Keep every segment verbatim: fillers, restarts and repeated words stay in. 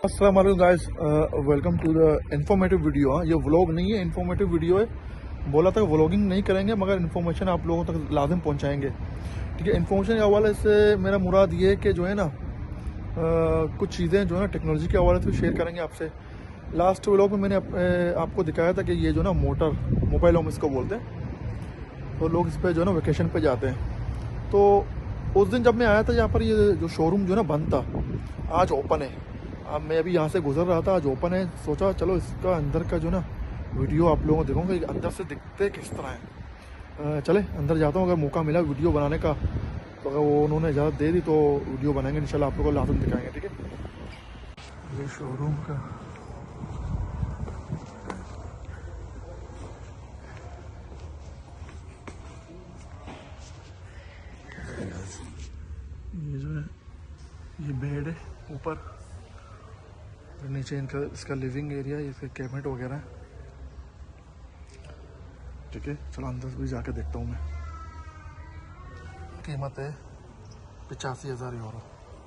अस्सलाम वालेकुम guys, welcome to the informative video. हाँ, ये व्लॉग नहीं है, इन्फॉर्मेटिव वीडियो है। बोला था व्लॉगिंग नहीं करेंगे मगर इन्फॉर्मेशन आप लोगों तक लाजिम पहुंचाएंगे। ठीक है, इन्फॉर्मेशन के हवाले से मेरा मुराद ये है कि जो है ना uh, कुछ चीज़ें जो है ना टेक्नोलॉजी के हवाले से शेयर करेंगे आपसे। लास्ट व्लॉग में मैंने आप, uh, आपको दिखाया था कि ये जो ना मोटर मोबाइल होम इसको बोलते हैं, तो लोग इस पर जो है ना वेकेशन पे जाते हैं। तो उस दिन जब मैं आया था यहाँ पर, ये जो शोरूम जो है ना बंद था, आज ओपन है। अब मैं अभी यहाँ से गुजर रहा था, आज ओपन है। सोचा चलो इसका अंदर का जो ना वीडियो आप लोगों को दिखाऊंगा, अंदर से दिखते किस तरह है। चले अंदर जाता हूँ, अगर मौका मिला वीडियो बनाने का तो अगर वो उन्होंने इजाज़त दे दी तो वीडियो बनाएंगे इंशाल्लाह, आप लोगों को लाजम दिखाएंगे। ठीक है, ये शोरूम का ये जो है ये बेड है ऊपर, नीचे इनका इसका लिविंग एरिया, इसका कैबिनेट वगैरह है। ठीक है, चलो अंदर भी जाके देखता हूँ मैं। कीमत है पचासी हजार यूरो।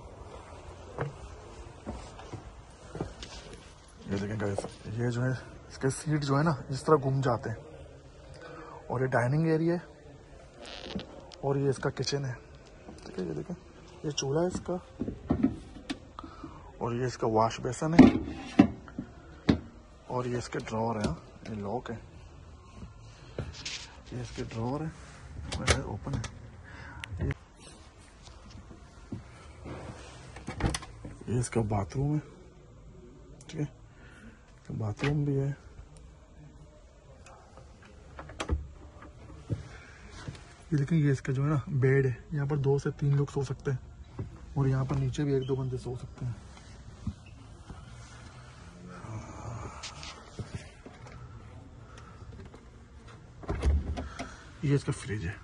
ये देखें गाइस, ये जो है इसके सीट जो है ना इस तरह घूम जाते हैं, और ये डाइनिंग एरिया है, और ये इसका किचन है। ठीक है, ये देखें, ये चूल्हा है इसका, और ये इसका वॉश बेसन है, और ये इसके ड्रॉर है। ये लॉक है, ये इसके ड्रॉर है, ओपन है। ये, ये इसका बाथरूम है। ठीक है, बाथरूम भी है। ये देखें, ये इसका जो है ना बेड है, यहाँ पर दो से तीन लोग सो सकते हैं, और यहाँ पर नीचे भी एक दो बंदे सो सकते हैं। ये इसका फ्रिज है।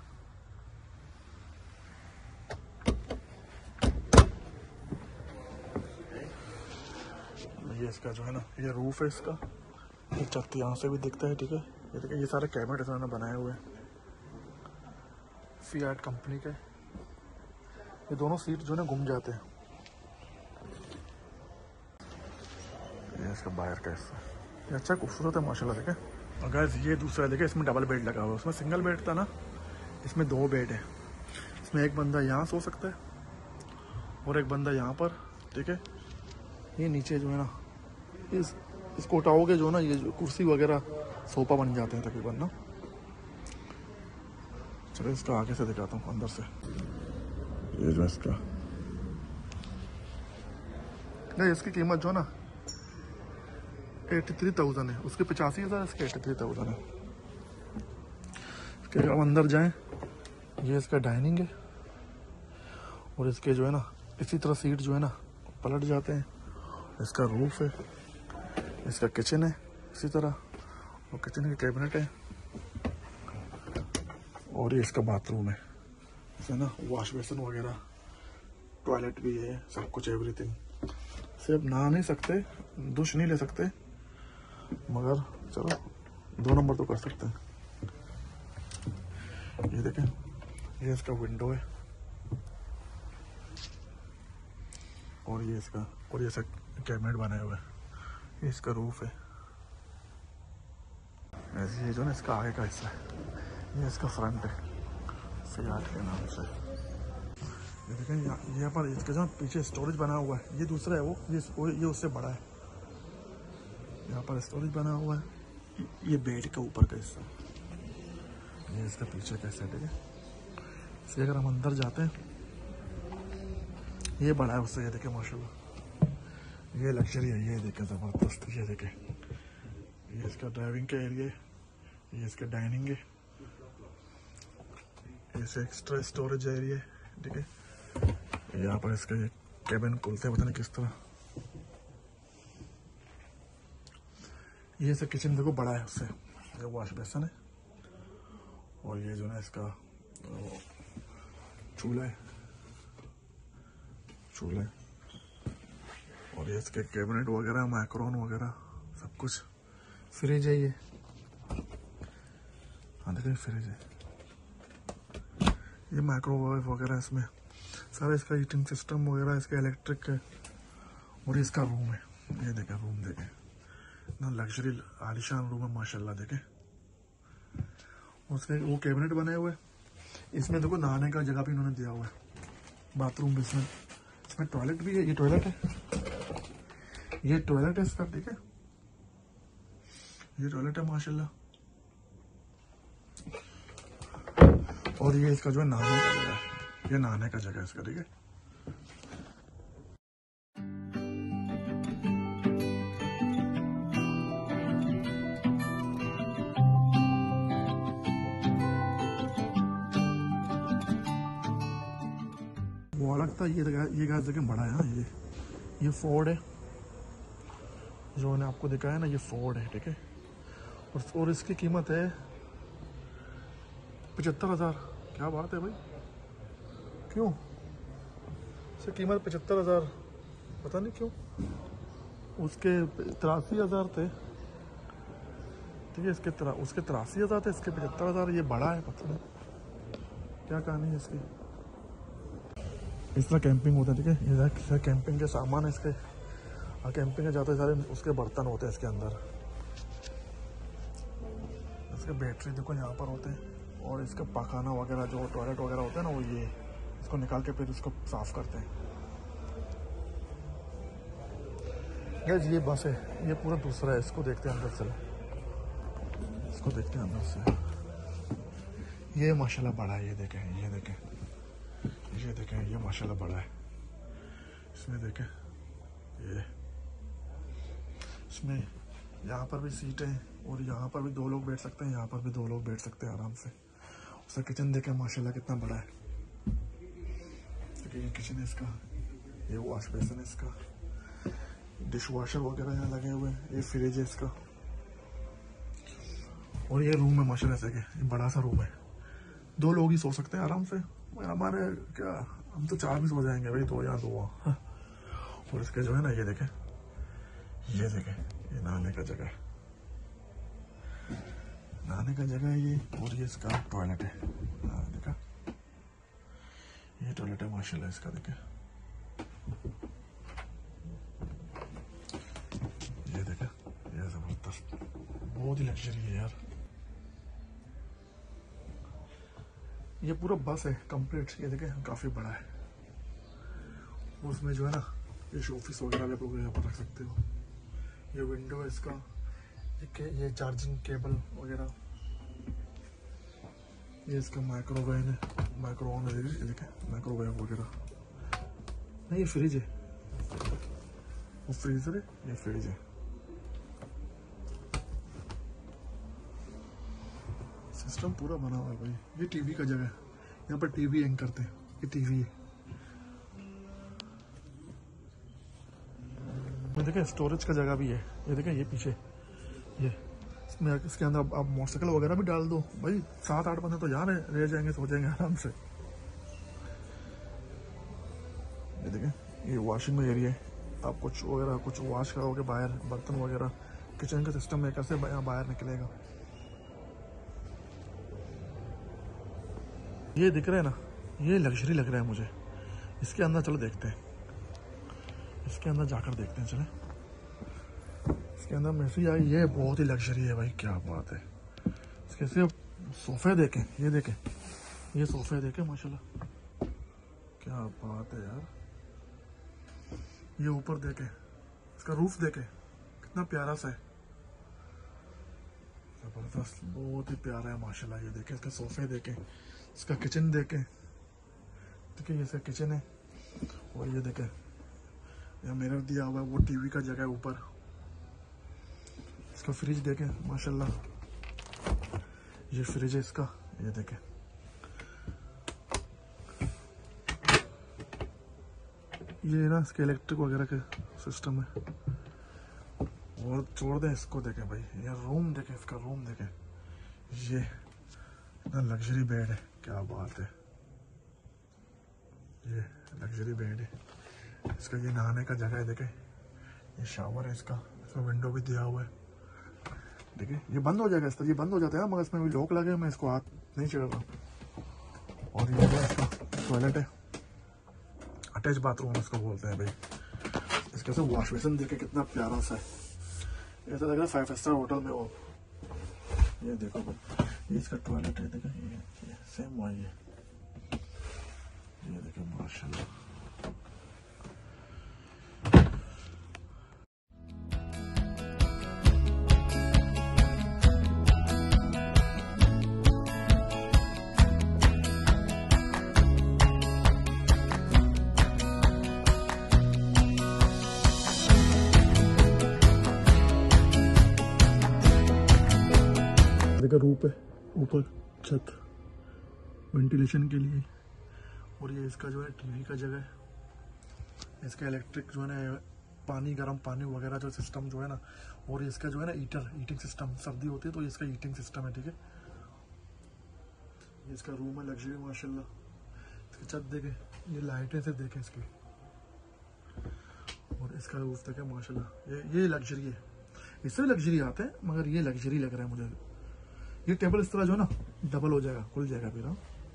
ये इसका जो है ना ये रूफ है इसका, ये छत यहाँ से भी दिखता है। ठीक है, ये देखिए, ये सारे कैबिनेट इन्होंने बनाए हुए हैं, फियाट कंपनी के। ये दोनों सीट जो है ना घूम जाते हैं। ये इसका बाहर का हिस्सा, ये अच्छा खूबसूरत है माशाल्लाह। देखे, और गाइस ये दूसरा देखे, इसमें डबल बेड लगा हुआ है, उसमें सिंगल बेड था ना, इसमें दो बेड है। इसमें एक बंदा यहाँ सो सकता है और एक बंदा यहाँ पर। ठीक है, ये नीचे जो है ना इस इसको उठाओगे जो ना, ये जो कुर्सी वगैरह सोफा बन जाते हैं तकरीबन ना। चलो इसका आगे से दिखाता हूँ अंदर से। ये जो इसका नहीं, इसकी कीमत जो ना एट्टी थ्री थाउजेंड है, उसके पचासी हज़ार, इसके एट्टी थ्री थाउजेंड है। इसके अब अंदर जाएं, ये इसका डाइनिंग है, और इसके जो है ना इसी तरह सीट जो है ना पलट जाते हैं। इसका रूफ है, इसका किचन है इसी तरह, और किचन के कैबिनेट है, और ये इसका बाथरूम है, है ना, वॉश बेसन वगैरह, टॉयलेट भी है, सब कुछ एवरीथिंग। सिर्फ नहा नहीं सकते, दुश नहीं ले सकते, मगर चलो दो नंबर तो कर सकते हैं। ये देखें, ये इसका विंडो है, और ये इसका और ये सब कैबिनेट बनाए हुए हैं। ये इसका रूफ है। ऐसे ये जो ना इसका आगे का हिस्सा है, ये इसका फ्रंट है फियाट के नाम से। ये देखें, यहाँ पर इसका जो पीछे स्टोरेज बना हुआ है, ये दूसरा है वो, ये ये उससे बड़ा है। यहाँ पर स्टोरेज बना हुआ है, ये बेड के ऊपर का हिस्सा, ये इसका पीछे का हिस्सा। ठीक है, इसलिए अगर हम अंदर जाते हैं, ये बड़ा है उससे। ये देखें माशाल्लाह, ये लग्जरी है, ये देखें ज़बरदस्त। ये देखें, ये इसका ड्राइविंग का एरिया है, ये इसका डाइनिंग है, ये एक्स्ट्रा स्टोरेज एरिया है। ठीक है, यहाँ पर इसका ये कैबिन खुलते हैं, पता नहीं किस तरह। ये इसका किचन देखो बड़ा है उससे, ये वॉश बेसन है, और ये जो है इसका चूल्हा है चूल्हा है और ये इसके कैबिनेट वगैरह, माइक्रोन वगैरह सब कुछ। फ्रिज है ये, हाँ देखिए फ्रिज है, ये माइक्रोवेव वगैरह इसमें सारा, इसका हीटिंग सिस्टम वगैरह, इसका इलेक्ट्रिक है, और इसका रूम है। ये देखे रूम देखे ना, लग्जरी आलिशान रूम है माशाल्लाह। देखे उसके वो कैबिनेट बने हुए, इसमें देखो नहाने का जगह भी इन्होंने दिया हुआ है, बाथरूम भी इसमें, इसमें टॉयलेट भी है। ये टॉयलेट है, ये टॉयलेट है इसका। ठीक है, ये टॉयलेट है माशाल्लाह। और ये इसका जो है नहाने का जगह है, ये नहाने का जगह है इसका। ठीक है, वो अलग था, ये ये गैस देखें बड़ा है। हाँ, ये ये फोर्ड है जो मैंने आपको दिखाया ना, ये फोर्ड है। ठीक है, और, और इसकी कीमत है पचहत्तर हज़ार। क्या बात है भाई, क्यों इसकी कीमत पचहत्तर हज़ार, पता नहीं क्यों। उसके तिरासी हज़ार थे। ठीक है, इसके तरा, उसके तिरासी हज़ार थे, इसके पचहत्तर हज़ार। ये बड़ा है, पता नहीं क्या कहानी है इसकी। इस तरह कैंपिंग होता है। ठीक है, ये कैंपिंग के सामान है इसके, और कैंपिंग में जाते सारे उसके बर्तन होते हैं इसके अंदर। इसके बैटरी देखो यहाँ पर होते हैं, और इसका पखाना वगैरह जो टॉयलेट वगैरह होता है ना, वो ये इसको निकाल के फिर इसको साफ करते हैं। गैस ये बस है, ये पूरा दूसरा है। इसको देखते हैं अंदर से, इसको देखते हैं अंदर से। ये माशाल्लाह बड़ा है, ये देखें, ये देखें, ये देखें, ये माशाल्लाह बड़ा है। इसमें देखें, ये इसमें यहाँ पर भी सीट है, और यहाँ पर भी दो लोग बैठ सकते हैं, यहाँ पर भी दो लोग बैठ सकते हैं आराम से। उसका किचन देखें माशाल्लाह कितना बड़ा है। देखिए ये किचन है इसका, ये वॉश बेसिन है इसका, डिश वॉशर वगैरह यहाँ लगे हुए हैं, ये फ्रिज है इसका। और ये रूम है माशाल्लाह से, ये बड़ा सा रूम है, दो लोग ही सो सकते हैं आराम से। हमारे क्या, हम तो चार भी सो जाएंगे भाई, दो या दो। और इसके जो है ना, ये देखें, ये देखें, ये नहाने का जगह है, नहाने का जगह है ये। और ये इसका टॉयलेट है, देखा, ये टॉयलेट है माशाल्लाह इसका। देखें, ये देखें, ये जबरदस्त, बहुत ही लग्जरी है यार। ये पूरा बस है कंप्लीट। ये देखें काफी बड़ा है, उसमें जो है ना, ये ऑफिस वगैरह भी आप लोग यहाँ पर रख सकते हो। ये विंडो है इसका, ये, ये चार्जिंग केबल वगैरह। ये इसका माइक्रोवेव है, माइक्रोवेव है, ये देखें माइक्रोवेव वगैरह। नहीं, ये फ्रिज है, वो फ्रीजर है, ये फ्रिज है। सिस्टम पूरा बना हुआ है भाई। ये टीवी का जगह है, यहाँ पर टीवी हैंग करते हैं, ये टीवी है। देखें स्टोरेज का जगह भी है, ये देखें, ये पीछे, ये इसमें, इसके अंदर आप मोटरसाइकिल वगैरह भी डाल दो भाई। सात आठ बंदे तो यहाँ रह जाएंगे, सो जाएंगे आराम से। ये देखें, ये वॉशिंग में एरिया है, आप कुछ वगैरह कुछ वॉश करोगे बाहर, बर्तन वगैरह, किचन का सिस्टम है, कैसे यहाँ बाहर निकलेगा। ये दिख रहा है ना, ये लग्जरी लग रहा है मुझे। इसके अंदर चलो देखते हैं, इसके अंदर जाकर देखते हैं। चले इसके अंदर मैसी आई, ये बहुत ही लग्जरी है भाई, क्या बात है। इसके सिर्फ सोफे देखें, ये देखें, ये सोफे देखें माशाल्लाह, क्या बात है यार। ये ऊपर देखें, इसका रूफ देखें कितना प्यारा सा है, जबरदस्त, बहुत ही प्यारा है माशाल्लाह। ये देखें, इसका सोफे देखें, इसका किचन देखें, देखिए ये इसका किचन है। और ये देखें, यहाँ मिरर दिया हुआ है, वो टीवी का जगह है ऊपर। इसका फ्रिज देखें माशाल्लाह, ये फ्रिज है इसका, ये देखें। ये ना इसके इलेक्ट्रिक वगैरह के सिस्टम है। और छोड़ दें इसको, देखें भाई, ये रूम देखें, इसका रूम देखें, ये इतना लग्जरी बेड है, क्या बात है। ये लग्जरी बेड है इसका। ये नहाने का जगह है, देखें, ये शावर है इसका, इसमें विंडो भी दिया हुआ है। देखिए ये बंद हो जाएगा, इस तरह ये बंद हो जाता है, मगर इसमें भी लॉक लगे, मैं इसको हाथ नहीं चढ़ रहा। और ये इसका टॉयलेट है, अटैच बाथरूम इसको बोलते हैं भाई। कैसे वॉश बेसिन देखे कितना प्यारा सा है, ऐसा लग रहा है फाइव स्टार होटल में हो। ये देखो भाई, ये इसका टॉयलेट है, देखो ये, ये सेम वही है। ये देखो माशाल्लाह। देखो रूप है ऊपर छत वेंटिलेशन के लिए, और ये इसका जो है टीवी का जगह है, इसका इलेक्ट्रिक जो है ना पानी गर्म पानी वगैरह जो सिस्टम जो है ना, और इसका जो है ना हीटर हीटिंग सिस्टम, सर्दी होती है तो इसका हीटिंग सिस्टम है, ठीक है। ये इसका रूम है लग्जरी माशाल्लाह। इसकी छत देखे, ये लाइटें से देखे इसकी, और इसका रूफ देखे माशाल्लाह। ये ये लग्जरी है, इससे भी लग्जरी आते हैं मगर ये लग्जरी लग रहा है मुझे। ये टेबल इस तरह जो है ना डबल हो जाएगा, खुल जाएगा फिर।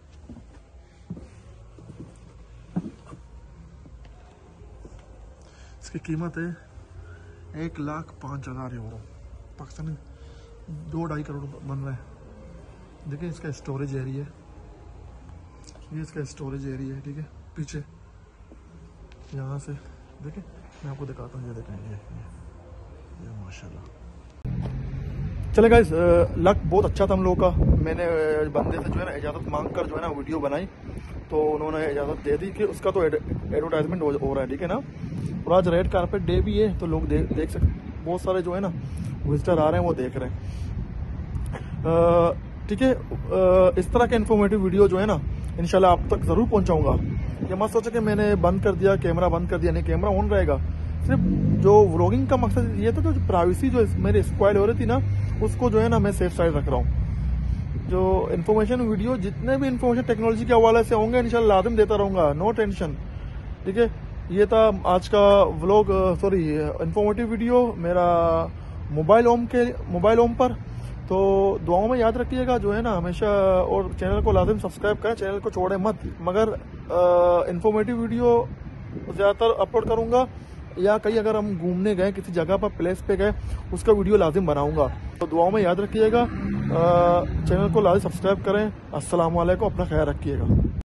इसकी कीमत है एक लाख पाँच हजार यूरो, पाकिस्तानी दो ढाई करोड़ बन रहा है। देखिए इसका स्टोरेज एरिया है, ये इसका स्टोरेज एरिया है, ठीक है। पीछे यहाँ से देखिए, मैं आपको दिखाता हूँ, ये देखें ये ये, ये माशाल्लाह। चले गाइस, लक बहुत अच्छा था हम लोगों का। मैंने बंदे से जो है ना इजाज़त मांग कर जो है ना वीडियो बनाई, तो उन्होंने इजाज़त दे दी कि उसका तो एडवर्टाइजमेंट हो, हो रहा है, ठीक है ना। और आज रेड कारपेट डे भी है, तो लोग दे, देख सकते, बहुत सारे जो है ना विजिटर आ रहे हैं, वो देख रहे हैं, ठीक है। इस तरह के इन्फॉर्मेटिव वीडियो जो है ना इंशाल्लाह आप तक ज़रूर पहुँचाऊँगा। ये मत सोचा कि मैंने बंद कर दिया, कैमरा बंद कर दिया, नहीं, कैमरा ऑन रहेगा। सिर्फ जो व्लॉगिंग का मकसद ये था, तो प्राइवेसी जो मेरी स्पॉइल हो रही थी ना, उसको जो है ना मैं सेफ साइड रख रहा हूँ। जो इन्फॉर्मेशन वीडियो, जितने भी इन्फॉर्मेशन टेक्नोलॉजी के हवाले से होंगे इंशाल्लाह लाजिम देता रहूँगा, नो टेंशन, ठीक है। ये था आज का व्लॉग, सॉरी इन्फॉर्मेटिव वीडियो मेरा मोबाइल होम के मोबाइल होम पर। तो दुआओं में याद रखिएगा जो है ना हमेशा, और चैनल को लाजिम सब्सक्राइब करें, चैनल को छोड़े मत। मगर इन्फॉर्मेटिव वीडियो ज़्यादातर अपलोड करूँगा, या कहीं अगर हम घूमने गए किसी जगह पर, प्लेस पे गए, उसका वीडियो लाजिम बनाऊंगा। तो दुआओं में याद रखिएगा, चैनल को लाजिम सब्सक्राइब करें। अस्सलाम वालेकुम, अपना ख्याल रखिएगा।